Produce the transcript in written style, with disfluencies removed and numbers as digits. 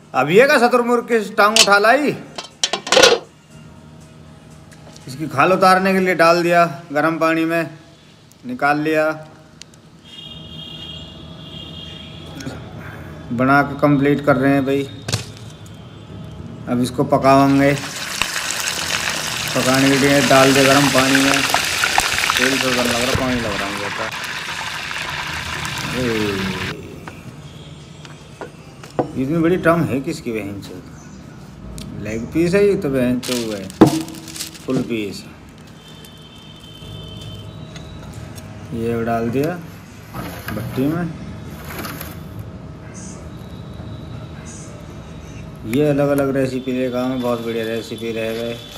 अब ये का शतुरमुर्ग की टांग उठा लाई, इसकी खाल उतारने के लिए डाल दिया गर्म पानी में, निकाल लिया, बना के कंप्लीट कर रहे हैं भाई। अब इसको पकाएंगे, पकाने के लिए डाल दे गर्म पानी में, तेल तो लग रहा, पानी लग रहा है इतनी बड़ी टम है किसकी बहन से, लेग पीस है ये तो बहन तो है फुल पीस। ये डाल दिया भट्टी में। ये अलग अलग रेसिपी देखा मैं, बहुत बढ़िया रेसिपी रह गए।